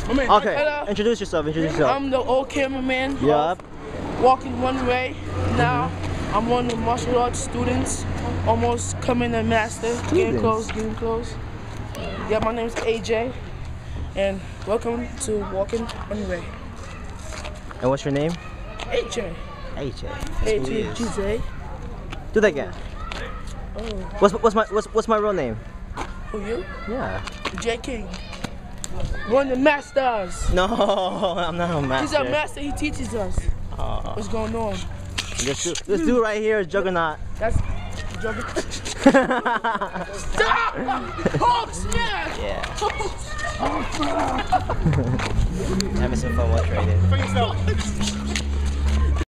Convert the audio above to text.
Okay, introduce yourself. I'm the old cameraman. Yup. Walking One Way. Now I'm one of the martial arts students. Almost coming to master. Getting close. Yeah, my name's AJ. And welcome to Walking One Way. And what's your name? AJ. AJ. AJ. Do that again. Oh. What's my real name? Who you? Yeah. J King. One of the masters. No, I'm not a master. He's a master. He teaches us what's going on. This dude right here is Juggernaut. That's Juggernaut. Stop! Oh, snap! Yeah. Having some fun while trading.